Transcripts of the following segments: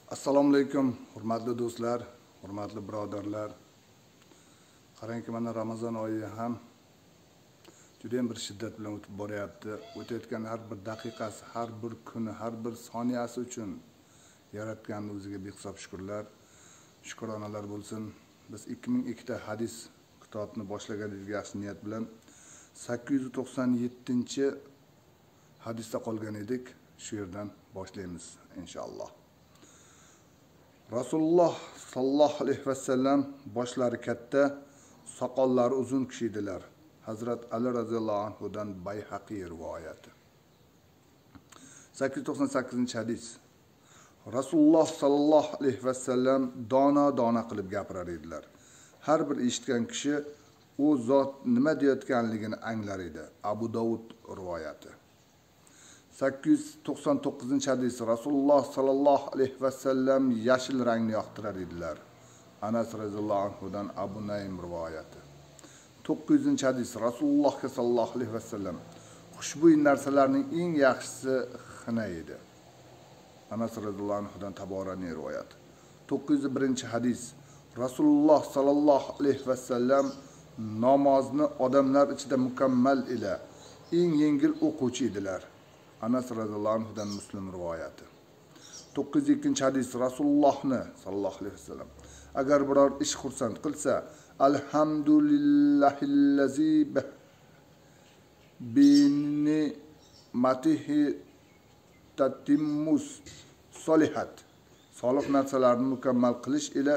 Assalomu alaykum, hurmatli do'stlar, hurmatli birodarlar. Qarangki, mana Ramazon oyi ham juda ham bir shiddat bilan o'tib boryapti. O'tayotgan har bir daqiqasi, har bir kuni, har bir soniyasi uchun Yaratganning o'ziga behisob shukrlar, shukronalar bo'lsin. Biz 2002 ta hadis kitobini boshlagandik yaxshi niyat bilan 897 hadisda qolgan edik. Shu yerdan boshlaymiz inshaalloh. Rasululloh sallallohu alayhi vasallam boshlari katta, soqollari uzun kishi edilar. Hazrat Ali radhiyallohu anhudan Bayhaqiy rivoyati. 898-hadis. Rasululloh sallallohu alayhi vasallam dona qilib gapirar edilar. Har bir eshitgan kishi u zot nima deyotganligini anglar edi. Abu Dovud rivoyati. 899-hadis. Rasululloh sallallohu alayhi vasallam yashil rangni yoqtirar edilar. Anas radhiyallohu anhudan Abu Naym rivoyati. 900-hadis. Rasululloh sallallohu alayhi vasallam xushbo'y narsalarning eng yaxshisi xina edi. Anas radhiyallohu anhudan Taborani rivoyati. 901-hadis. Rasululloh sallallohu alayhi vasallam namozni odamlar ichida mukammal ila eng yengil o'quvchi edilar. Anas radhiyallohu anhudan Muslim rivoyati. 902-hadis. Rasulullohni sallallohu alayhi vasallam agar biror ish xursand qilsa, alhamdulillahillazi bi matihi tatimmus solihat. Solih narsalarni mukammal qilish ila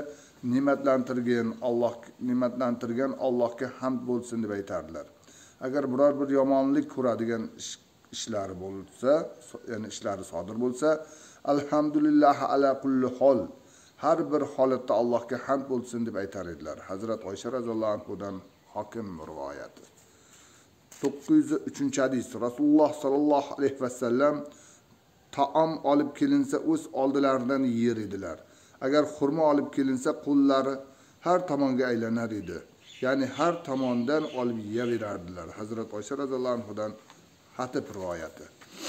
ne'matlantirgan Allohga hamd bo'lsin deb aytardilar. Agar biror bir yomonlik ko'radigan ishlari bo'lsa, ya'ni ishlari sodir bo'lsa, alhamdulillah ala kulli hol, har bir holatda Allohga hamd bo'lsin deb aytar edilar. Hazrat Oysha radhiyallohu anhudan Hokim rivoyati. 903-hadis. Rasululloh sallallohu alayhi vasallam taom olib kelinsa o'z oldilaridan yer edilar. Agar xurmo olib kelinsa, qo'llari har tomonga aylanar edi. Ya'ni har tomondan olib yeyaverardilar. Hazrat Oysha radhiyallohu anhudan Hatib rivoyati.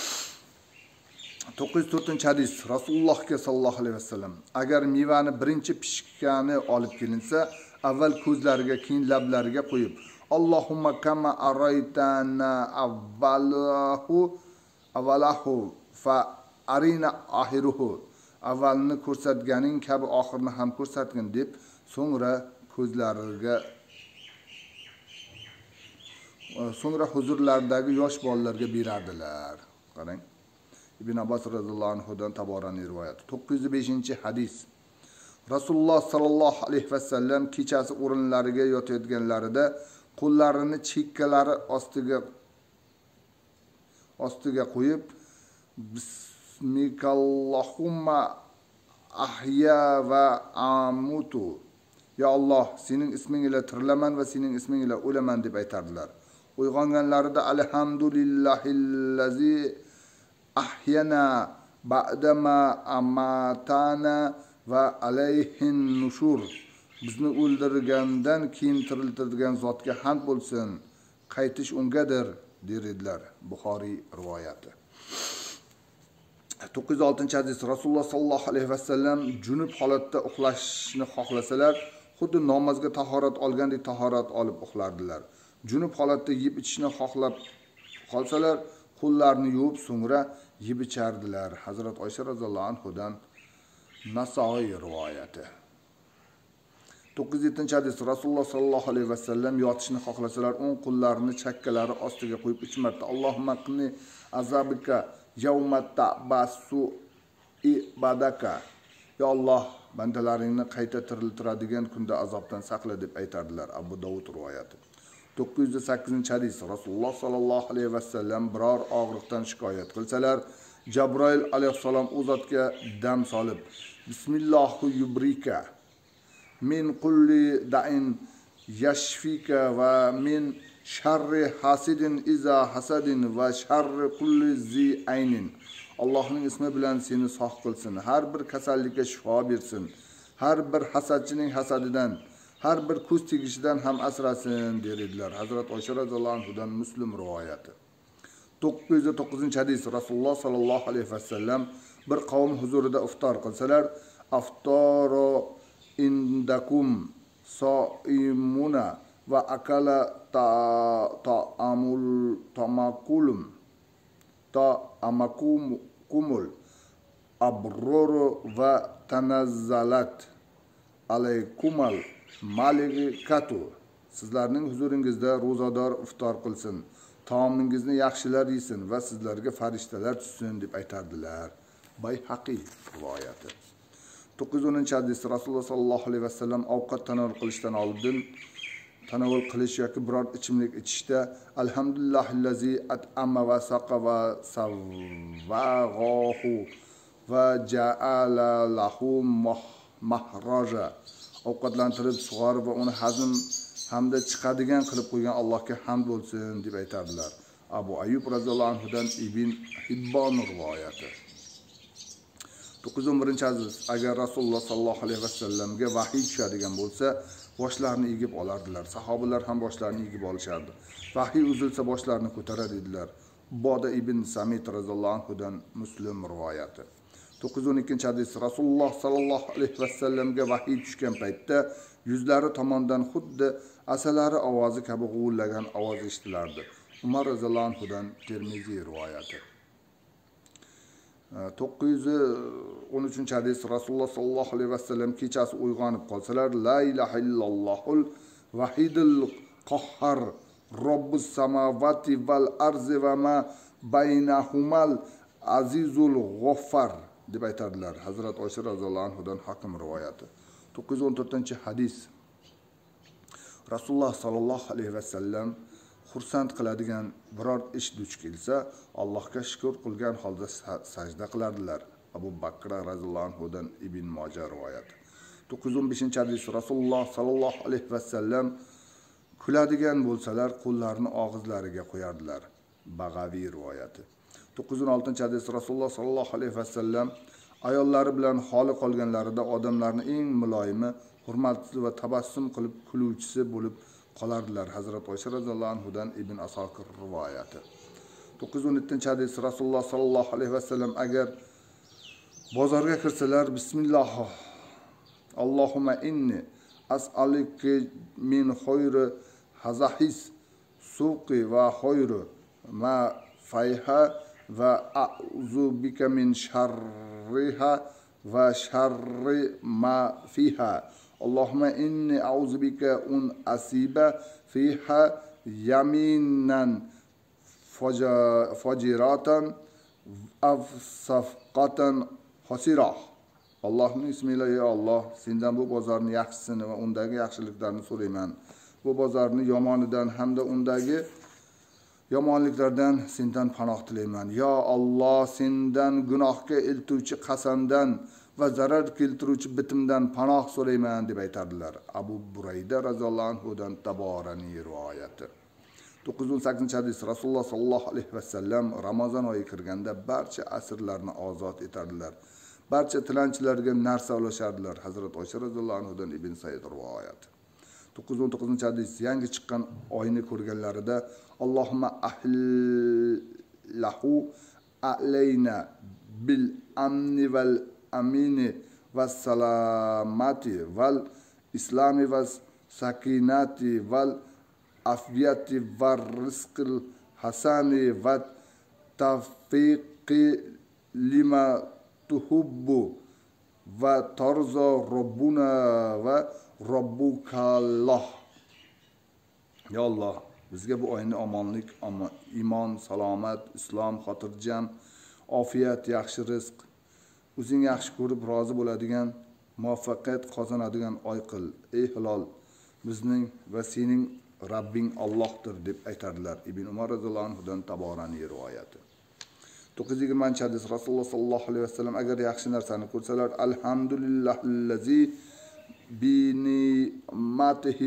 904-hadis. Rasulullohga sallallohu alayhi vasallam agar mevani birinchi pishgani olib kelinsa, avval ko'zlariga, keyin lablariga qo'yib, Allohumma kama araytana avvalahu fa arina ahiruhu. Avvalni ko'rsatganing kabi oxirini ham ko'rsatgin deb, so'ngra huzurlaridagi yosh bolalarga berardilar. Qarang. Ibn Abbos radhiyallohu anhudan Taborani rivoyati. 905-hadis. Rasululloh sallallohu alayhi vasallam kechasi o'rinlariga yotayotganlarida qo'llarini chekkalari ostiga qo'yib, Bismillahumma ahya va amutu. Ya Alloh, sening isming ila tirilaman va sening isming ila o'laman deb aytardilar. Uyg'onganlarida alhamdulillahillazi ahyana ba'dama amatana va alayhin nushur. Bizni o'ldirgandan keyin tiriltirgan zotga hamd bo'lsin, qaytish ungadir der edilar. Buxoriy rivoyati. 906-hadis. Rasululloh sallallohu alayhi vasallam junub holatda uxlashni xohlasalar, xuddi namozga tahorat olgandek tahorat olib uxlardilar. Junub holatda yeb ichishni xohlab qolsalar, qo'llarini yuvib, so'ngra yeb ichardilar. Hazrat Oysha radhiyallohu anhudan Nasoiy rivoyati. 907-hadis. Rasululloh sallallohu alayhi vasallam yotishni xohlasalar, o'ng qo'llarini chakkalari ostiga qo'yib 3 marta Allohumma qini azabika yawmatta basu ibadaka. Ya Alloh, bandalaringni qayta tiriltiradigan kunda azobdan saqla deb aytardilar. Abu Dovud rivoyati. 908-hadis. Rasululloh sallallohu alayhi vasallam biror og'riqdan shikoyat qilsalar, Jabroil alayhissalom u zotga dam solib, Bismillahu yubrika min kulli da'in yashfika va min sharri hasidin iza hasadin va sharri kulli zi aynin. Allohning ismi bilan seni sog' qilsin, har bir kasallikka shifo bersin, har bir hasadchining hasadidan, har bir ko'z tegishidan ham asrasin der edilar. Hazrat Oysha radhiyallohu anhudan Muslim rivoyati. 909-hadis. Rasululloh sallallohu alayhi vasallam bir qavm huzurida iftor qilsalar, aftoro indakum soimuna va akala ta'amul tamakulum ta'amakumul abroro va tanazzalat alaykumal malikatu. Sizlarning huzuringizda ro'zador iftor qilsin, taomingizni yaxshilar yesin va sizlarga farishtalar tushsin deb aytardilar. Bayhaqi rivoyati. 910-hadis. Rasululloh sallallohu alayhi vasallam ovqat tanovul qilishdan oldin tanovul qilish yoki biror ichimlik ichishda alhamdulillahillazi at'ama va saqa va savaghahu va ja'ala lahu mahraja, ovqatlantirib sug'orib va uni hazm hamda chiqadigan qilib qo'ygan Allohga hamd bo'lsin deb aytardilar. Abu Ayyub radhiyallohu anhudan Ibn Hibbon rivoyati. 911-hadis. Agar Rasululloh sallallohu alayhi vasallamga vahiy tushadigan bo'lsa, boshlarini egib olardilar. Sahobalar ham boshlarini egib olishardi. Vahiy uzilsa boshlarini ko'tarar edilar. Boda ibn Samit radhiyallohu anhudan Muslim rivoyati. 912-hadis. Rasululloh sallallohu alayhi vasallamga vahiy tushgan paytda yuzlari tomondan xuddi asalari ovozi kabi g'uvillagan ovoz eshitilardi. Umar radhiyallohu anhudan Termiziy rivoyati. 913-hadis. Rasululloh sallallohu alayhi vasallam kechasi uyg'onib qolsalar, la ilaha illallohul vahidul qahhar robbus samawati val arzi va ma baynahumal azizul g'affar deb aytardilar. Hazrat Oysha radhiyallohu anhudan Hakim rivoyati. 914-hadis. Rasululloh sallallohu alayhi vasallam xursand qiladigan biror ish duch kelsa, Allohga shukr qilgan holda sajda qilardilar. Abu Bakr radhiyallohu anhudan Ibn Majah rivoyati. 915-hadis. Rasululloh sallallohu alayhi vasallam kuladigan bo'lsalar, qo'llarini og'izlariga qo'yardilar. Bag'aviy rivoyati. 916-hadis. Rasululloh sallallohu alayhi vasallam ayollari bilan xoli qolganlarida odamlarning eng muloyimi, hurmatli va tabassum qilib kuluvchisi bo'lib qolardilar. Hazrat Oysha radhiyallohu anhudan Ibn Asokir rivoyati. 917-hadis. Rasululloh sallallohu alayhi vasallam agar bozorga kirsalar, bismillah Allohumma inni as'aluka min khayri hazahis suqi va khayri ma fayha va a'udzu bika min sharriha va sharri ma fiha. Allahumma inni a'udzu bika un asiba fiha yaminan fajiratan av safqatan hasirah. Allohning ismiyle ya Allah, sendan bu bozorni yaxshisini va undagi yaxshiliklarni so'rayman. Bu bozorni yomonidan hamda undagi yomonliklardan sendan panoh tilayman. Ya Allah, sendan gunohga eltuvchi qasamdan va zarar keltiruvchi bitimdan panoh so'rayman deb aytardilar. Abu Burayda radhiyallohu anhudan Taborani rivoyati. 918-hadis. Rasululloh sallallohu alayhi vasallam Ramazon oyi kirganda barcha asirlarni ozod etardilar. Barcha tilanchilarga narsa ulashardilar. Hazrat Oysha radhiyallohu anhudan Ibn Said rivoyati. 919-hadis. Yangi chiqqan oyni ko'rganlarida Allohumma ahillahu alayna bil amni val amini vas salamati val islami vas sakinati val afiyati var rizqil hasani va tawfiqi lima tuhubbu va tarzo robbuna va robbukalloh. Ya Allah, bizga bu oyni omonlik, iymon, salomat, islom, xotirjam, ofiyat, yaxshi rizq, o'zing yaxshi ko'rib rozi bo'ladigan, muvaffaqiyat qozonadigan oy qil. Ey hilol, bizning va sening Rabbing Allohdir deb aytardilar. Ibn Umar radhiyallohu anhudan Taborani rivoyati. 920-hadis. Rasululloh sallallohu alayhi vasallam agar yaxshi narsani ko'rsalar, alhamdulillahillazi bi ni'matihi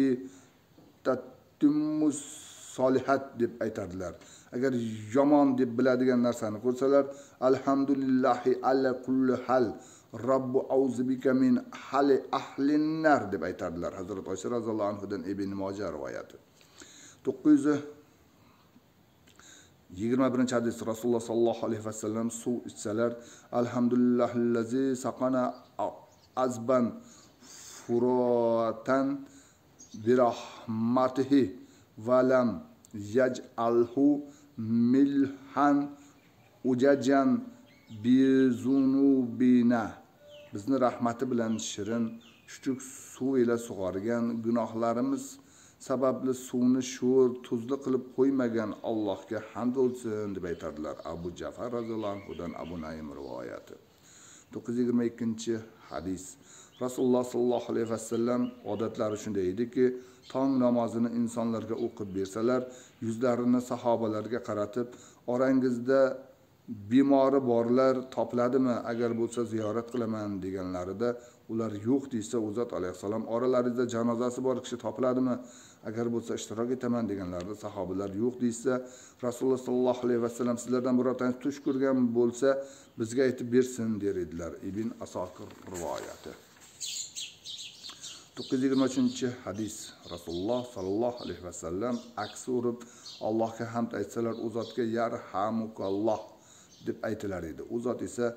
tatimmus solihat deb aytardilar. Agar yomon deb biladigan narsani ko'rsalar, alhamdulillahi ala kulli hal robbu auzubika min hali ahlin nar deb aytardilar. Hazrat Oysha radhiyallohu anhudan Ibn Majah rivoyati. 21-hadis Rasululloh sallallohu alayhi vasallam suv ichsalar, alhamdulillahillazi saqana azban furatan birahmatihi valam yaj'alhu milhan ujajan bizunubina. Bizni rahmati bilan shirin chuchuk suv ila sug'organ, gunohlarimiz sababli suvni sho'r, tuzli qilib qo'ymagan Allohga hamd bo'lsin deb aytadilar. Abu Ja'far roziyallohu anhudan Abu Naym rivoyati. 922-hadis. Rasululloh sallallohu alayhi vasallam odatlari shunday ediki, tong namozini insonlarga o'qib bersalar, yuzlarini sahobalarga qaratib, orangizda bemori borlar topiladimi? Agar bo'lsa ziyorat qilaman deganlarida, ular yo'q desa, u zot alayhisalom oralaringizda janozasi bor kishi topiladimi? Agar bo'lsa ishtirok etaman deganlarida, sahobalar yo'q desa, Rasululloh sallallohu alayhi vasallam sizlardan birortangiz tush ko'rgan bo'lsa, bizga aytib bersin der edilar. Ibn Asokir rivoyati. 923-hadis. Rasululloh sallallohu alayhi vasallam aksi urib Allohga hamd aytsalar, u zotga yarhamukalloh deb aytilar edi. U zot esa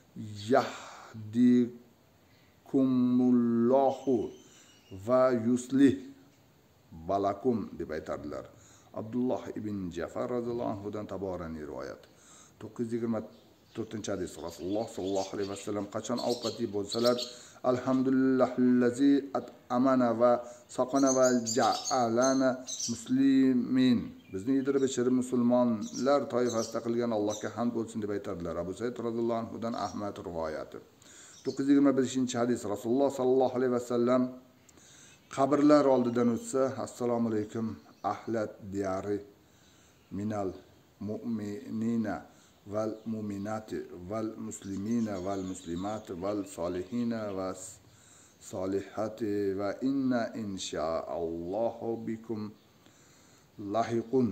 yahdikumullohu va yuslih balakum deb aytardilar. Abdulloh ibn Ja'far roziyallohu anhudan taborani rivoyat. 924-hadis. Rasululloh sallallohu alayhi vasallam qachon ovqatli bo'lsalar, alhamdulillahillazi at'amana va saqana va ja'alana muslimin. Bizni yedirib ichirib musulmonlar toifasida qilgan Allohga hamd bo'lsin deb aytadilar. Abu Said roziyallohu anhudan Ahmad rivoyati. 925-hadis. Rasululloh sallallohu alayhi vasallam qabrlar oldidan o'tsa, assalomu alaykum ahlat diyari minal mu'minina val mu'minati val muslimina val muslimati val solihina vas solihati va inna inshaallohu bikum lahiqun.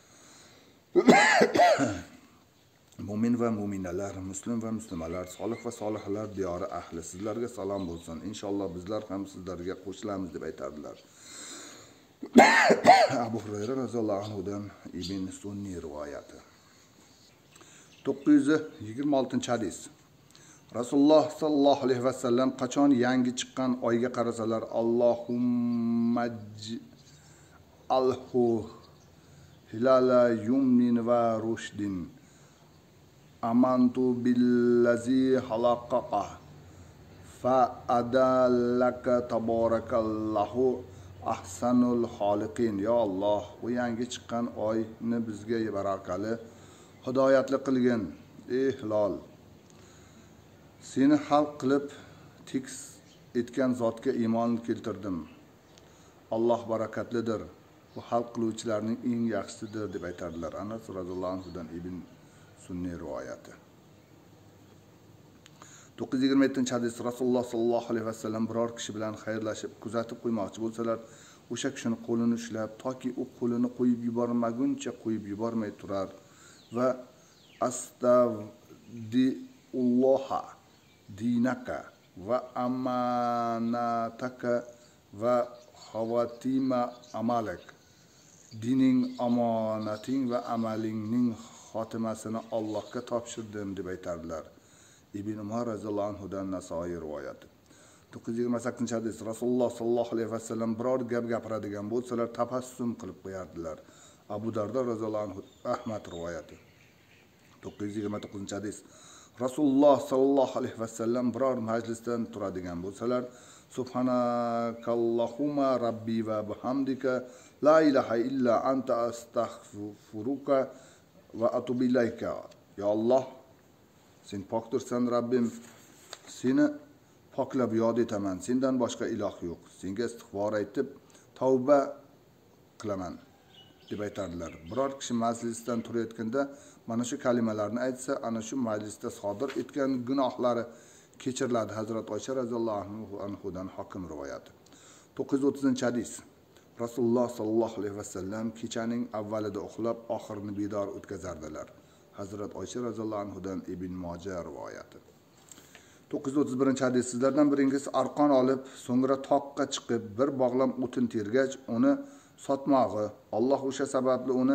Mu'min va mu'minalar, muslim va muslimalar, solih va solihlar diyori ahli, sizlarga salom bo'lsin. Inshaalloh bizlar ham sizlarga qo'shilamiz deb aytadilar. Abu Hurayra roziyallohu anhudan Ibn Sunni rivoyati. 926-hadis. Rasululloh sallallohu alayhi vasallam qachon yangi chiqqan oyga qarasalar, Allohumma alhu hilala yumnin va rushdin amantu billazi halaqaqa fa adallaka tabarakallahu ahsanul xoliqin. Ya Alloh, bu yangi chiqqan oyni bizga barakali, hidoyatli qilgin. Ey hilol, seni xalq qilib tekis etgan zotga iymon keltirdim. Alloh barakatlidir, bu xalq qiluvchilarning eng yaxshisidir deb aytadilar. Anas roziyallohu anhudan Ibn Sunni rivoyati. 927-hadis. Rasululloh sallallohu alayhi vasallam biror kishi bilan xayrlashib, kuzatib qo'ymoqchi bo'lsalar, o'sha kishining qo'lini ushlab, toki u qo'lini qo'yib yubormaguncha qo'yib yubormay turar va astavdiulloha dinaka va amanataka va xavatima amalak. Dining, omonating va amalingning xotimasini Allohga topshirdim deb aytardilar. Ibn Umar roziyallohu anhudan Nasoiy rivoyati. 928-hadis. Rasululloh sallallohu alayhi vasallam biror gap gapiradigan bo'lsalar, tabassum qilib qo'yardilar. Abu Dardo roziyallohu anhu Ahmad rivoyati. 929-hadis. Rasululloh sallallohu alayhi vasallam biror majlisdan turadigan bo'lsalar, subhanakallahumma rabbi va bihamdika la ilaha illa anta astaghfiruka va atubu ilayka. Ya Alloh, sen pokdirsan Rabbim, seni poklab yod etaman. Sendan boshqa iloh yo'q. Senga istig'for aytib tavba qilaman deb aytardilar. Biror kishi majlisdan turayotganda mana shu kalimalarni aytsa, ana shu majlisda sodir etgan gunohlari kechiriladi. Hazrat Oysha roziyallohu anhudan Hokim rivoyati. 930-hadis. Rasululloh sallallohu alayhi vasallam kechaning avvalida uxlab, oxirini bedor o'tkazardilar. Hazrat Oysha roziyallohu anhudan Ibn Majah rivoyati. 931-hadis. Sizlardan biringiz arqon olib, so'ngra toqqa chiqib, bir bog'lam o'tin tergach, uni sotmog'i, Alloh o'sha sababli uni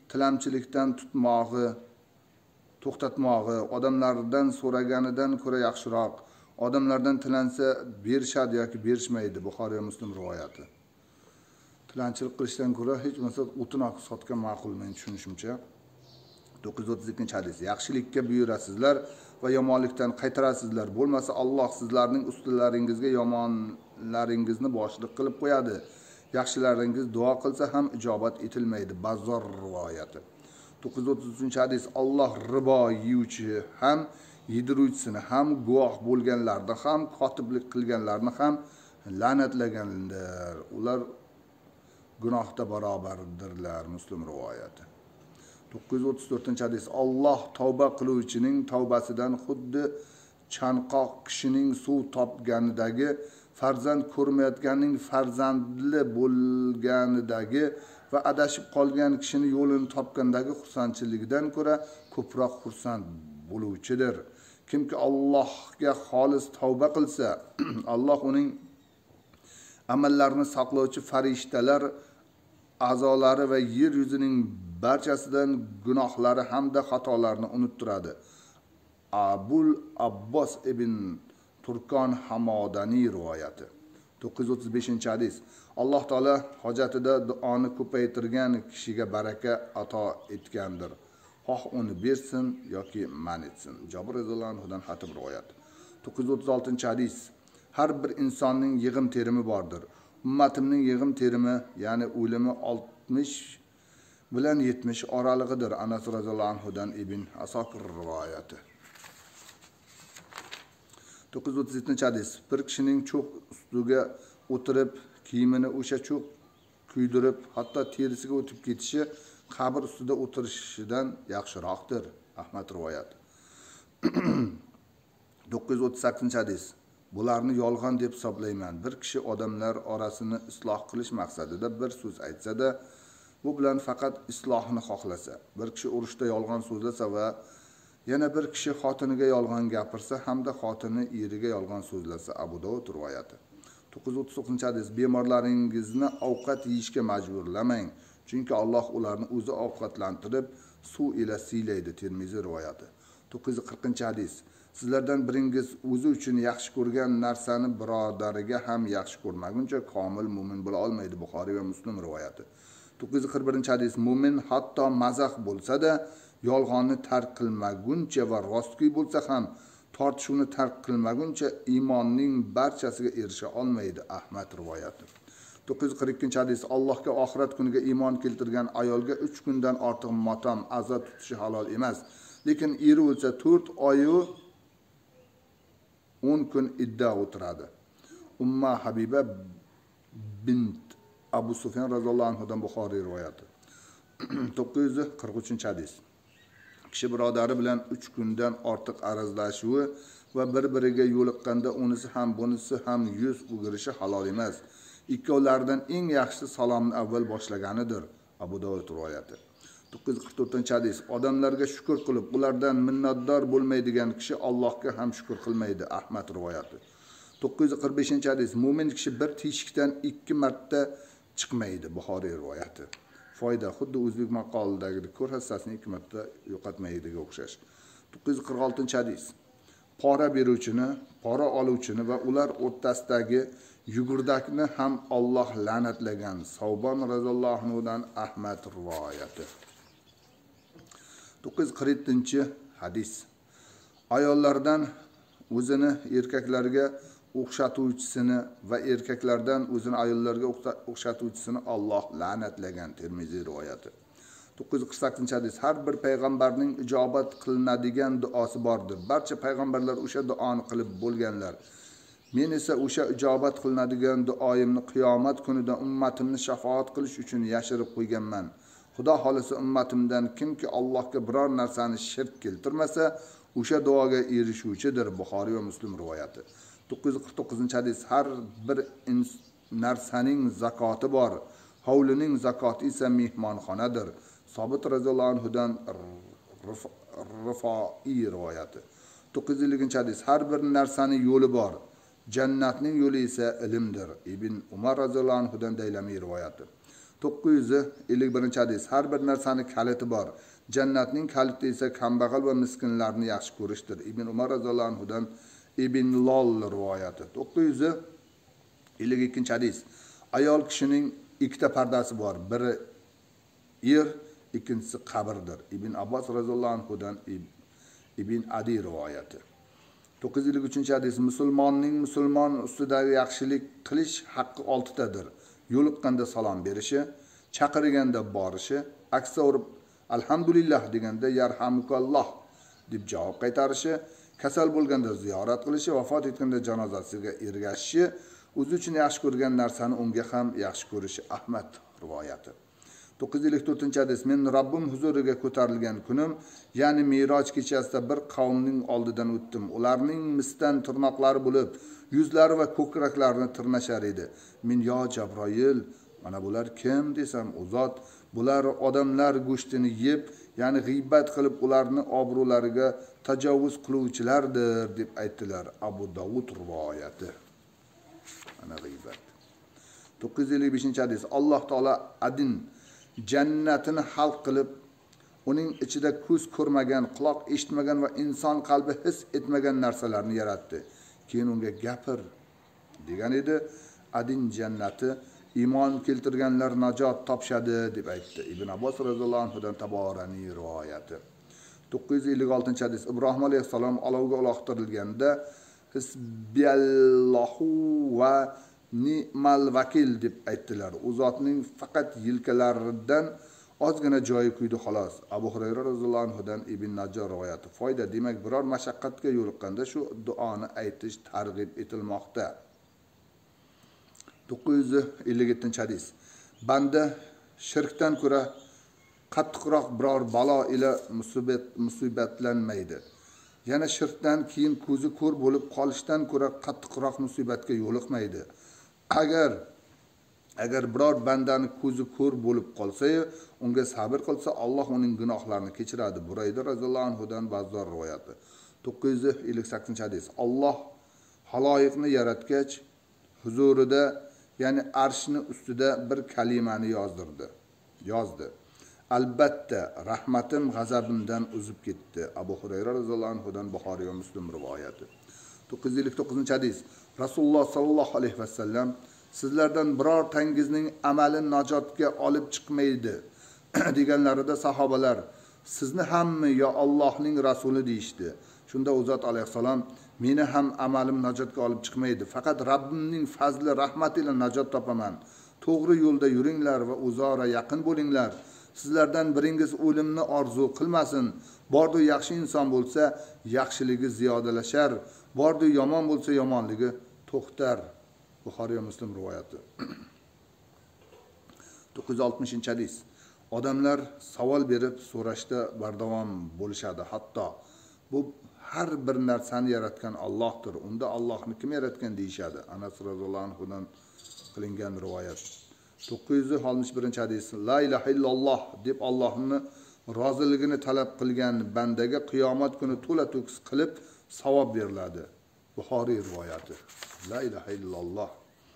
tilamchilikdan tutmog'i, to'xtatmog'i, odamlardan so'raganidan ko'ra yaxshiroq. Odamlardan tilansa berishadi yoki berishmaydi. Buxoriy va Muslim rivoyati. Tilanchilik qilishdan ko'ra hech bo'lmasa o'tin sotgan ma'qul, men tushunishimcha. 932 hadis. Yaxshilikka buyurasizlar va yomonlikdan qaytarasizlar. Bo'lmasa Alloh sizlarning ustilaringizga yomonlaringizni boshliq qilib qo'yadi. Yaxshilaringiz duo qilsa ham ijobat etilmaydi. Bazzor rivoyati. 933 hadis. Alloh ribo yeyuvchi ham yediruvchisini ham guvoh bo'lganlarni ham kotiblik qilganlarni ham la'natlagandir. Ular gunohda barobardirlar. Muslim rivoyati. 934 hadis. Alloh tavba qiluvchining tavbasidan xuddi chanqoq kishining suv topganidagi, farzand ko'rmayotganning farzandli bo'lganidagi va adashib qolgan kishini yo'lini topgandagi xursandchiligidan ko'ra ko'proq xursand bo'luvchidir. Kimki Allohga xolis tavba qilsa, Alloh uning amallarini saqlovchi farishtalar a'zolari va yer yuzining barchasidan gunohlari hamda xatolarni unuttiradi. Abul Abbos ibn Turkon Hamodani rivoyati. 935 hadis. Alloh taolo hojatida duoni ko'paytirgan kishiga baraka ato etgandir. Xoh uni bersin yoki man etsin. Jabir roziyallohu anhudan xatib rivoyati. 936 hadis. Har bir insonning yig'im terimi bordir. Ummatimning yig'im terimi, ya'ni o'limi 60 bilan 70 oralig'idir. Anas roziyallohu anhudan Ibn Asokir rivoyati. 937 hadis. Bir kishining cho'q ustiga o'tirib, kiyimini o'sha cho'q kuydirib, hatto terisiga o'tib ketishi qabr ustida o'tirishidan yaxshiroqdir. Ahmad rivoyati. 938 hadis. Bularni yolg'on deb hisoblayman. Bir kishi odamlar orasini isloh qilish maqsadida bir so'z aytsa-da, bu bilan faqat islohni xohlasa, bir kishi urushda yolg'on so'zlasa va yana bir kishi xotiniga yolg'on gapirsa hamda xotini eriga yolg'on so'zlasa. Abu Dovud rivoyati. 939 hadis. Bemorlaringizni ovqat yeyishga majburlamang, chunki Alloh ularni o'zi ovqatlantirib, suv ila siylaydi. Termiziy rivoyati. 940 hadis. Sizlardan biringiz o'zi uchun yaxshi ko'rgan narsani birodariga ham yaxshi ko'rmaguncha komil mu'min bo'la olmaydi. Buxoriy va Muslim rivoyati. 941 hadis. Mu'min hatto mazax bo'lsa-da, yolg'onni tark qilmaguncha va rostgo'y bo'lsa ham tortishuvni tark qilmaguncha iymonning barchasiga erisha olmaydi. Ahmad rivoyati. 942 hadis. Allohga oxirat kuniga iymon keltirgan ayolga 3 kundan ortiq motam azo tutishi halol emas. Lekin eri o'lsa 4 oyu 10 kun idda o'tiradi. Umma Habiba bint Abu Sufyan roziyallohu anhudan Buxoriy rivoyati. 943 hadis. Kishi birodari bilan 3 kundan ortiq arazlashuvi va bir-biriga yo'liqqanda unisi ham bunisi ham yuz o'girishi halol emas. Ikkovlaridan eng yaxshisi salomni avval boshlaganidir. Abu Dovud rivoyati. 944 hadis. Odamlarga shukr qilib, ulardan minnatdor bo'lmaydigan kishi Allohga ham shukr qilmaydi. Ahmad rivoyati. 945 hadis. Mu'min kishi bir teshikdan 2 marta chiqmaydi. Buxoriy rivoyati. Foyda xuddi o'zbek maqolidagidek ko'r hassasini 2 marta yo'qotmaydiga o'xshash. 946 hadis. Pora beruvchini, pora oluvchini va ular o'rtasidagi yugurdakni ham Alloh la'natlagan. Savbon roziyallohu anhudan Ahmad rivoyati. 947 hadis. Ayollardan o'zini erkaklarga o'xshatuvchisini va erkaklardan o'zini ayollarga o'xshatuvchisini Alloh la'natlagan. Termiziy rivoyati. 948 hadis. Har bir payg'ambarning ijobat qilinadigan duosi bordir. Barcha payg'ambarlar o'sha duoni qilib bo'lganlar. Men esa o'sha ijobat qilinadigan duoyimni qiyomat kunida ummatimni shafaat qilish uchun yashirib qo'yganman. Xudo xolisa ummatimdan kimki Allohga biror narsani shirk keltirmasa, o'sha duoga erishuvchidir. Buxoriy va Muslim rivoyati. 949 hadis. Har bir narsaning zakoti bor. Hovlining zakoti esa mehmonxonadir. Sobit roziyallohu anhudan Rifoi rivoyati. 950 hadis. Har bir narsaning yo'li bor. Jannatning yo'li esa ilmdir. Ibn Umar roziyallohu anhudan Daylamiy rivoyati. 951-hadis. Har bir narsaning kaliti bor. Jannatning kaliti esa kambag'al va miskinlarni yaxshi ko'rishdir. Ibn Umar roziyallohu anhudan Ibn Lol rivoyati. 952-hadis. Ayol kishining ikkita pardasi bor. Biri yer, ikkinchisi qabrdir. Ibn Abbos roziyallohu anhudan Ibn Adi rivoyati. 953-hadis. Musulmonning musulmon ustidagi yaxshilik qilish haqqi 6 tadir. Yo'liqqanda salom berishi, chaqirganda borishi, aksa urib alhamdulillah deganda yarhamukalloh deb javob qaytarishi, kasal bo'lganda ziyorat qilishi, vafot etganda janozasiga ergashishi, o'zi uchun yaxshi ko'rgan narsani unga ham yaxshi ko'rishi. Ahmad rivoyati. 954-hadis. Men Rabbim huzuriga ko'tarilgan kunim, ya'ni Miroj kechasida bir qavmning oldidan o'tdim. Ularning misdan tirnoqlari bo'lib, yuzlari va ko'kraklarini tirnashar edi. Men yo Jabroil, mana bular kim desam, u zot bular odamlar go'shtini yeb, ya'ni g'iybat qilib ularni obro'lariga tajovuz qiluvchilardir deb aytdilar. Abu Davud rivoyati. Ana g'iybat. 955-hadis. Alloh taolo Adin jannatini xalq qilib, uning ichida ko'z ko'rmagan, quloq eshitmagan va inson qalbi his etmagan narsalarni yaratdi. Keyin unga gapir degan edi. Adin jannati iymon keltirganlar najot topishadi deb aytdi. Ibn Abbos roziyallohu anhudan Taborani rivoyati. 956-hadis. Ibrohim alayhissalom olovga uloqtirilganda Hisbiyallohu va ni'mal vakil deb aytdilar. U zotning faqat yelkalaridan ozgina joyi kuydi xolos. Abu Hurayra roziyallohu anhudan Ibn Najjar rivoyati. Foyda, demak biror mashaqqatga yo'liqqanda shu duoni aytish targ'ib etilmoqda. 957-hadis. Banda shirkdan ko'ra qattiqroq biror balo ila musibatlanmaydi. Yana shirkdan keyin ko'zi ko'r bo'lib qolishdan ko'ra qattiqroq musibatga yo'liqmaydi. Agar biror bandani ko'zi ko'r bo'lib qolsa, unga sabr qilsa, Alloh uning gunohlarini kechiradi. Burayda roziyallohu anhudan Bazzor rivoyati. 958-hadis. Alloh haloyiqni yaratgach, huzurida, ya'ni arshni ustida bir kalimani yozdi. Albatta, rahmatim g'azabimdan uzib ketdi. Abu Hurayra roziyallohu anhudan Buxoriy va Muslim rivoyati. 959-hadis. Rasululloh sallallohu alayhi vasallam sizlardan birortangizning amali najotga olib chiqmaydi deganlarida sahobalar sizni hammi yo Allohning rasuli deyishdi. Shunda u zot alayhisalom meni ham amalim najotga olib chiqmaydi, faqat Rabbimning fazli rahmati bilan najot topaman. To'g'ri yo'lda yuringlar va o'zaro yaqin bo'linglar. Sizlardan biringiz o'limni orzu qilmasin. Bordu yaxshi inson bo'lsa, yaxshiligi ziyodalashar. Bordu yomon bo'lsa, yomonligi to'xtar. Buxoriy va Muslim rivoyati. 960-hadis. Odamlar savol berib so'rashda bardavom bo'lishadi. Hatto bu har bir narsani yaratgan Allohdir. Unda Allohni kim yaratgan deyshadi. Anas roziyallohu anhudan qilingan rivoyat. 961-hadis. La ilaha illalloh deb Allohni roziligini talab qilgan bandaga qiyomat kuni to'la to'kis qilib savob beriladi. Buxoriy rivoyati. La ilaha illalloh.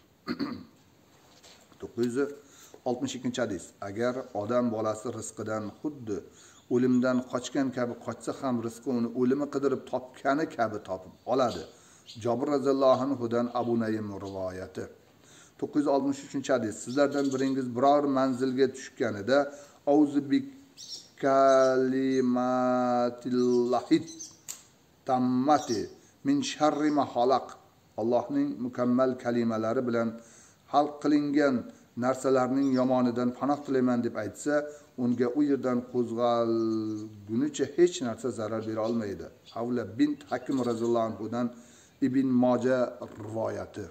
962-hadis. Agar odam bolasi rizqidan xuddi o'limdan qochgan kabi qochsa ham rizqi uni o'limi qidirib topgani kabi topib oladi. Jabir roziyallohu anhudan Abu Naym rivoyati. 963-hadis. Sizlardan biringiz biror manzilga tushganida auzu bi kalimatillahi tammati min sharri ma xalaq. Allohning mukammal kalimalari bilan xalq qilingan narsalarning yomonidan panoh tilayman deb aytsa, unga u yerdan qo'zg'algunicha hech narsa zarar bera olmaydi. Havla bint Hakim roziyallohu anhudan Ibn Moja rivoyati.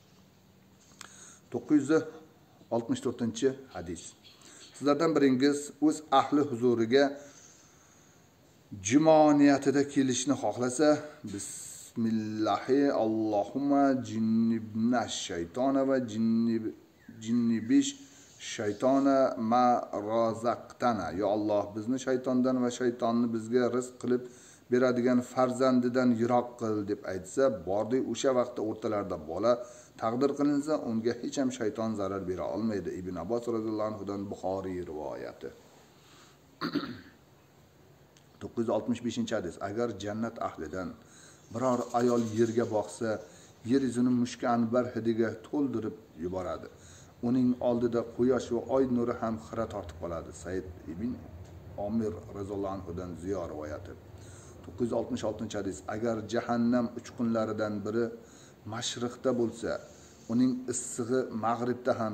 964-hadis. Sizlardan biringiz o'z ahli huzuriga jimo niyatida kelishni xohlasa, bismillahi Allohumma jinnibna shaytona va jinnibish shaytona ma razaqtana. Ya Alloh, bizni shaytondan va shaytonni bizga rizq qilib beradigan farzandidan yiroq qil deb aytsa, bordi o'sha vaqtda o'rtalarida bola taqdir qilinsa, unga hech ham shayton zarar bera olmaydi. Ibn Abbos roziyallohu anhudan Buxoriy rivoyati. 965-hadis. Agar jannat ahlidan biror ayol yerga boqsa, yer yuzini mushk anbar hidiga to'ldirib yuboradi. Uning oldida quyosh va oy nuri ham xira tortib qoladi. Said ibn Omir roziyallohu anhudan Ziyo rivoyati. 966-hadis. Agar jahannam uchqunlaridan biri mashriqda bo'lsa, uning issig'i mag'ribda ham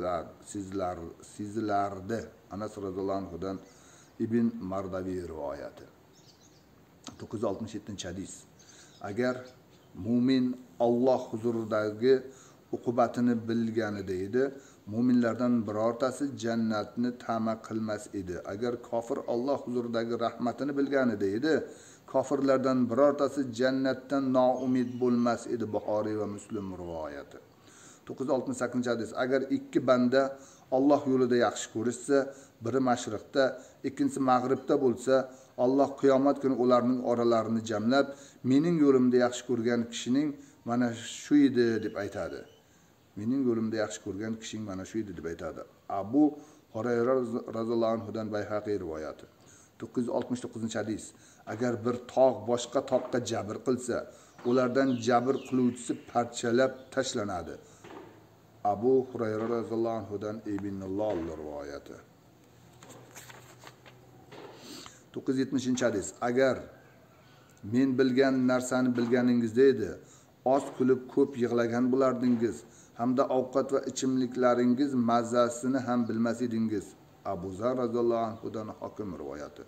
sezilardi. Anas roziyallohu anhudan Ibn Mardaviy rivoyati. 967-hadis. Agar mu'min Alloh huzuridagi uqubatini bilganida edi, mu'minlardan birortasi jannatni ta'ma qilmas edi. Agar kofir Alloh huzuridagi rahmatini bilganida edi, kofirlardan birortasi jannatdan noumid bo'lmas edi. Buxoriy va Muslim rivoyati. 968-hadis. Agar ikki banda Alloh yo'lida yaxshi ko'rishsa, biri mashriqda, ikkinchisi mag'ribda bo'lsa, Alloh qiyomat kuni ularning oralarini jamlab, mening yo'limda yaxshi ko'rgan kishining mana shu edi deb aytadi. Mening yo'limda yaxshi ko'rgan kishing mana shu edi deb aytadi. Abu Hurayra roziyallohu anhudan Bayhaqiy rivoyati. 969-hadis. Agar bir tog' boshqa tog'ga jabr qilsa, ulardan jabr qiluvchisi parchalab tashlanadi. Abu Hurayra roziyallohu anhudan Ibn Lol rivoyati. 970-hadis. Agar men bilgan narsani bilganingizda edi, oz kulib ko'p yig'lagan bo'lardingiz, hamda ovqat va ichimliklaringiz mazasini ham bilmas edingiz. Abu Zar roziyallohu anhudan Hokim rivoyati.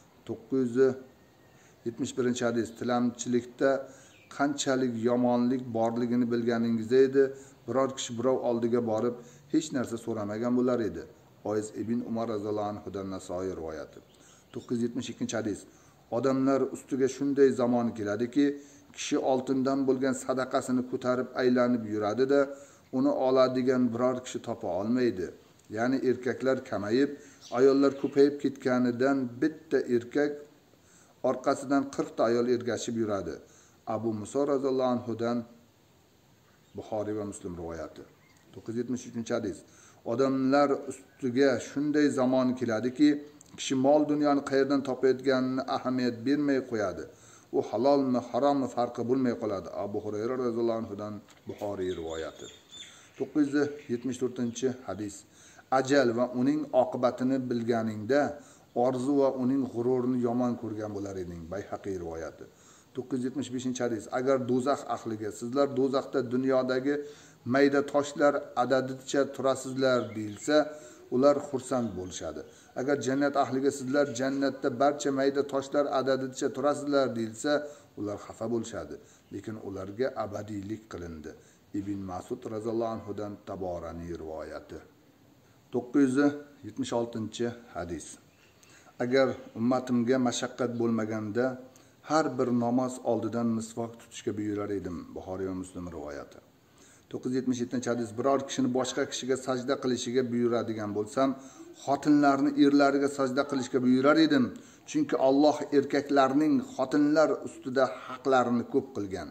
971-hadis. Tilamchilikda qanchalik yomonlik borligini bilganingizda edi, biror kishi birov oldiga borib hech narsa so'ramagan bo'lar edi. Oiz ibn Umar roziyallohu anhudan Nasoiy rivoyati. 972-hadis. Odamlar ustiga shunday zamon keladiki, kishi oltindan bo'lgan sadaqasini ko'tarib aylanib yuradi-da, uni oladigan biror kishi topa olmaydi. Ya'ni erkaklar kamayib, ayollar ko'payib ketganidan bitta erkak orqasidan 40 ta ayol ergashib yuradi. Abu Muso roziyallohu anhudan Buxoriy va Muslim rivoyati. 973-hadis. Odamlar ustiga shunday zamon keladiki, kishi mol dunyoni qayerdan topayotganini ahamiyat bermay qo'yadi. U halolmi, harommi farqi bo'lmay qoladi. Abu Hurayra roziyallohu anhudan Buxoriy rivoyati. 974-hadis. Ajal va uning oqibatini bilganingda orzu va uning g'ururini yomon ko'rgan bo'lar eding. Bayhaqiy rivoyati. 975-hadis. Agar do'zax ahliga sizlar do'zaxda dunyodagi mayda toshlar adadicha turasizlar deyilsa, ular xursand bo'lishadi. Agar jannat ahliga sizlar jannatda barcha mayda toshlar adadicha turasizlar deyilsa, ular xafa bo'lishadi. Lekin ularga abadiylik qilindi. Ibn Mas'ud roziyallohu anhudan Taborani rivoyati. 976-hadis. Agar ummatimga mashaqqat bo'lmaganda har bir namoz oldidan misvoq tutishga buyurar edim. Buxoriy va Muslim rivoyati. 977-hadis. Biror kishini boshqa kishiga sajda qilishiga buyuradigan bo'lsam, xotinlarni erlariga sajda qilishga buyurar edim. Chunki Alloh erkaklarning xotinlar ustida haqlarini ko'p qilgan.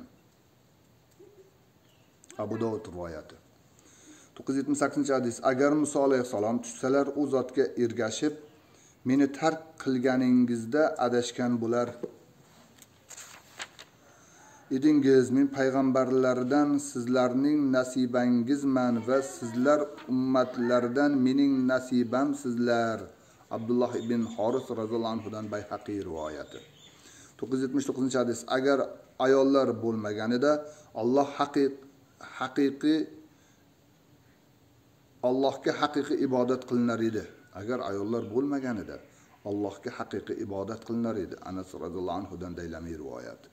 Abu Dovud rivoyati. 978-hadis. Agar Muso alayhisalom tushsalar, u zotga ergashib, meni tark qilganingizda adashgan bo'lar edingiz. Men payg'ambarlardan sizlarning nasibangizman va sizlar ummatlaridan mening nasibam sizlar. Abdulloh ibn Horis roziyallohu anhudan Bayhaqiy rivoyati. 979-hadis. Agar ayollar bo'lmaganida Allohga haqiqiy ibodat qilinar edi. Agar ayollar bo'lmaganida Allohga haqiqiy ibodat qilinar edi. Anas roziyallohu anhudan Daylamiy rivoyati.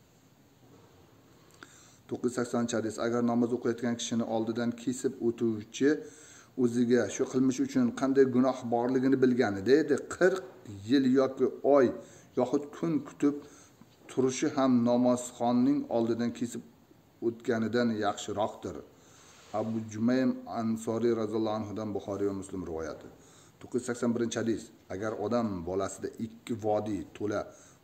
980-hadis. Agar namoz o'qiyotgan kishini oldidan kesib o'tuvchi o'ziga shu qilmish uchun qanday gunoh borligini bilganida edi, 40 yil yoki oy yoxud kun kutib turishi ham namozxonning oldidan kesib o'tganidan yaxshiroqdir. Abu Jumaym Ansoriy roziyallohu anhudan Buxoriy va Muslim rivoyati. 981-hadis. Agar odam bolasida ikki vodiy to'la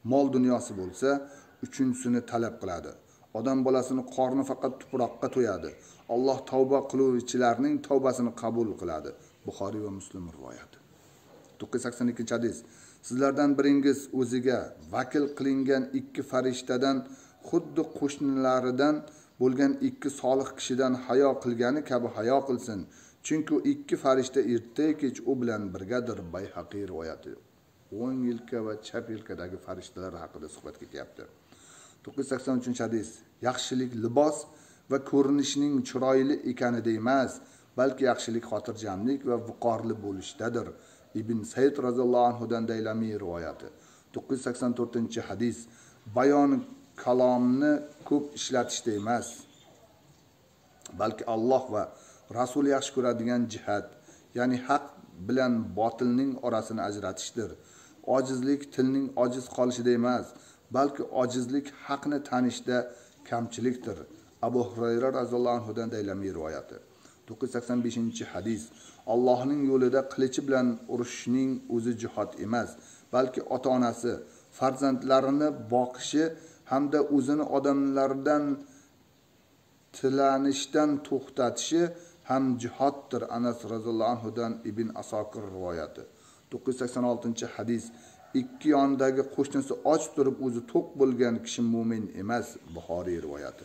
mol dunyosi bo'lsa, uchinchisini talab qiladi. Odam bolasini qorni faqat tuproqqa to'yadi. Alloh tavba qiluvchilarning tavbasini qabul qiladi. Buxoriy va Muslim rivoyati. 982-hadis. Sizlardan biringiz o'ziga vakil qilingan ikki farishtadan xuddi qo'shnilaridan bo'lgan ikki solih kishidan hayo qilgani kabi hayo qilsin. Chunki ikki farishta erta-kech u bilan birgadir. Bayhaqiy rivoyati. o'ng yelka va chap yelkadagi farishtalar haqida suhbat ketyapti. 983-hadis. Yaxshilik libos va ko'rinishning chiroyli ekanida emas, balki yaxshilik xotirjamlik va viqorli bo'lishdadir. Ibn Said roziyallohu anhu dan Daylami rivoyati. 984-hadis. Bayon kalomni ko'p ishlatishda emas, balki Alloh va Rasul yaxshi ko'radigan jihat, ya'ni haq bilan botilning orasini ajratishdir. Ojizlik tilning ojiz qolishida emas, balki ojizlik haqni tanishda kamchilikdir. Abu Hurayra roziyallohu anhu dan Daylami rivoyati. 985-hadis. Allohning yo'lida qilichi bilan urushning o'zi jihad emas, balki ota-onasi farzandlarini boqishi hamda o'zini odamlardan tilanishdan to'xtatishi ham jihoddir. Anas roziyallohu anhu dan Ibn Asokir rivoyati. 986-hadis. Ikki yondagi qo'shnisi och turib o'zi to'q bo'lgan kishi mu'min emas. Buxoriy rivoyati.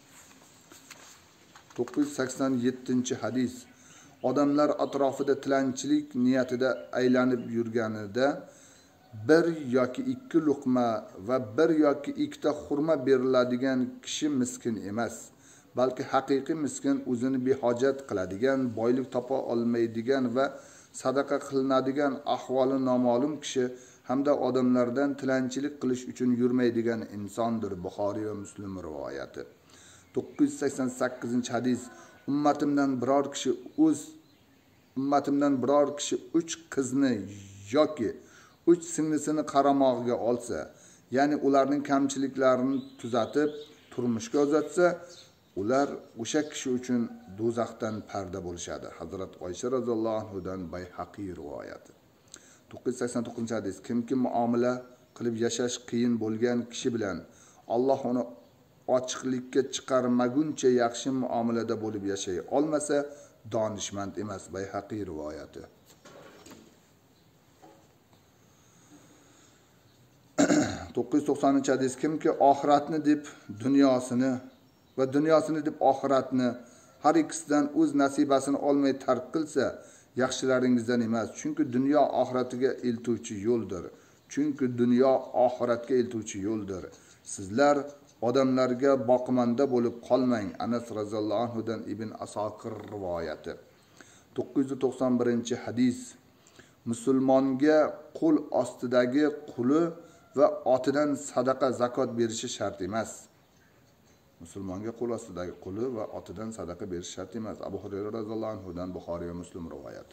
987-hadis. Odamlar atrofida tilanchilik niyatida aylanib yurganida bir yoki ikki luqma va bir yoki ikkita xurma beriladigan kishi miskin emas, balki haqiqiy miskin o'zini behojat qiladigan, boylik topa olmaydigan va sadaqa qilinadigan ahvoli noma'lum kishi hamda odamlardan tilanchilik qilish uchun yurmaydigan insondir. Buxoriy va Muslim rivoyati. 988-hadis. Ummatimdan biror kishi 3 qizni yoki 3 singlisini qaramog'iga olsa, ya'ni ularning kamchiliklarini tuzatib turmushga uzatsa, ular o'sha kishi uchun do'zaxdan parda bo'lishadi. Hazrat Oysha roziyallohu anhu dan Bayhaqiy rivoyati. 989-hadis. Kimki muomala qilib yashash qiyin bo'lgan kishi bilan Alloh uni ochiqlikka chiqarmaguncha yaxshi muomalada bo'lib yashay olmasa, donishmand emas. Bayhaqiy rivoyati. 990-hadis. Kimki oxiratni deb dunyosini va dunyosini deb oxiratni har ikkisidan o'z nasibasini olmay tark qilsa, yaxshilaringizdan emas. Chunki dunyo oxiratga eltuvchi yo'ldir. Sizlar odamlarga boqimanda bo'lib qolmang. Anas roziyallohu anhu dan Ibn Asokir rivoyati. 991-hadis. Musulmonga qo'l ostidagi quli va otidan sadaqa zakot berishi shart emas. Musulmonga qo'l ostidagi quli va otidan sadaqa berish shart emas. Abu Hurayra roziyallohu anhu dan Buxoriy va Muslim rivoyati.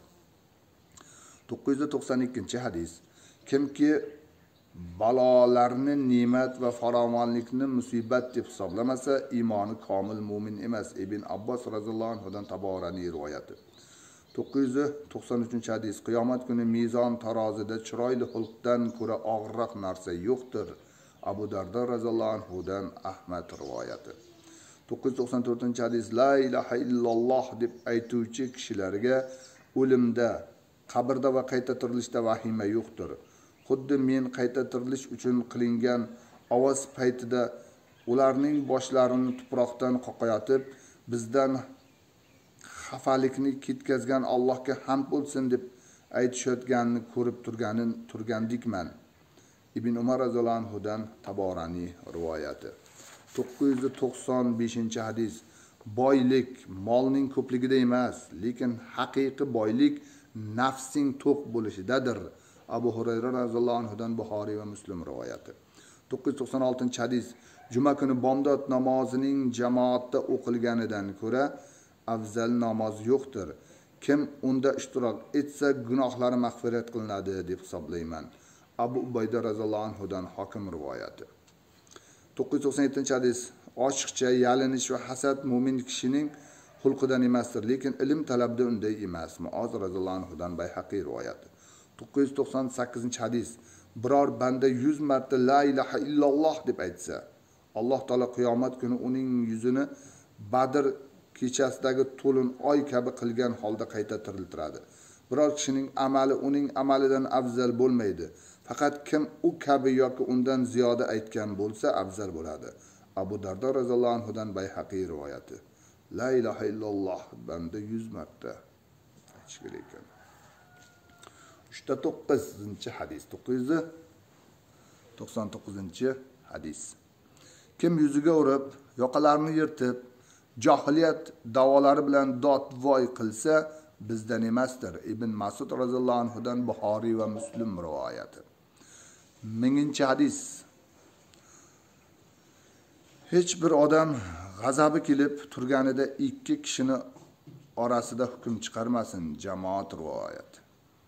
992-hadis. Kimki balolarni ne'mat va farovonlikni musibat deb hisoblamasa, iymoni komil mu'min emas. Ibn Abbos roziyallohu anhu dan Taborani rivoyati. 993-hadis. Qiyomat kuni mezon tarozida chiroyli xulqdan ko'ra og'irroq narsa yo'qdir. Abu Dardo roziyallohu anhu dan Ahmad rivoyati. 994-hadis. La ilaha illalloh deb aytuvchi kishilarga o'limda, qabrda va qayta tirilishda vahima yo'qdir. Xuddi men qayta tirilish uchun qilingan ovoz paytida ularning boshlarini tuproqdan qoqayotib, bizdan xafalikni ketkazgan Allohga hamd bo'lsin deb aytishayotganini ko'rib turgandikman. Ibn Umar roziyallohu anhu dan Taborani rivoyati. 995-hadis. Boylik molning ko'pligida emas, lekin haqiqiy boylik nafsing to'q bo'lishidadir. Abu Hurayra roziyallohu anhu dan Buxoriy va Muslim rivoyati. 996-hadis. Juma kuni bomdod namozining jamoatda o'qilganidan ko'ra afzal namoz yo'qdir. Kim unda ishtirok etsa, gunohlari mag'firat qilinadi deb hisoblayman. Abu Ubayda roziyallohu anhu dan Hokim rivoyati. 997-hadis. Ochiqcha yalinish va hasad mu'min kishining xulqidan emasdir, lekin ilm talabda unday emas. Muoz roziyallohu anhu dan Bayhaqiy rivoyati. 998-hadis. biror banda 100 marta la ilaha illalloh deb aytsa, Alloh taolo qiyomat kuni uning yuzini Badr kechasidagi to'lin oy kabi qilgan holda qayta tiriltiradi. Biror kishining amali uning amalidan afzal bo'lmaydi. Faqat kim u kabi yoki undan ziyoda aytgan bo'lsa afzal bo'ladi. Abu Dardo roziyallohu anhudan Bayhaqiy rivoyati. La ilaha illalloh banda 100 marta aytish kerak ekan. 9-hadis. 999-hadis. Kim yuziga urib, yoqalarini yirtib, jahiliyat davolari bilan dod-voy qilsa, bizdan emasdir. Ibn Mas'ud roziyallohu anhudan Buxoriy va Muslim rivoyati. 1000-hadis. Hech bir odam g'azabi kelib turganida ikki kishini orasida hukm chiqarmasin. Jamoat rivoyati.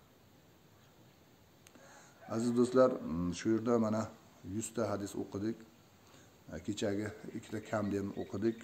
Aziz do'stlar, shu yerda mana 100 ta hadis o'qidik. Kechagi ikkita kamdan o'qidik.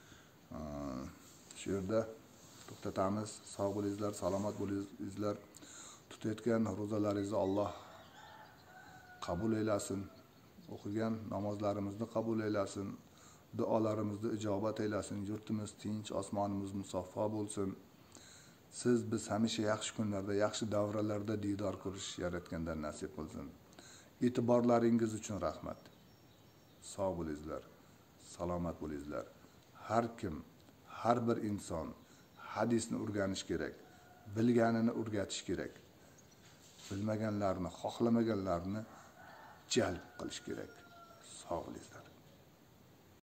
Shu yerda to'xtatamiz. Sog' bo'lingizlar, salomat bo'lingizlar. Tutayotgan ro'zalaringizni Alloh qabul eylasin. O'qigan namozlarimizni qabul eylasin. Duolarimizni ijobat eylasin. Yurtimiz tinch, osmonimiz musaffo bo'lsin. Siz biz hamisha yaxshi kunlarda, yaxshi davralarda diydor ko'rish yaratgandan nasib qilsin. E'tiborlaringiz uchun rahmat. Sog' bo'lingizlar, salomat bo'lingizlar. Har kim, har bir inson hadisni o'rganish kerak, bilganini o'rgatish kerak. Bilmaganlarni, xohlamaganlarni jalb qilish kerak. Sog' bo'lingizlar.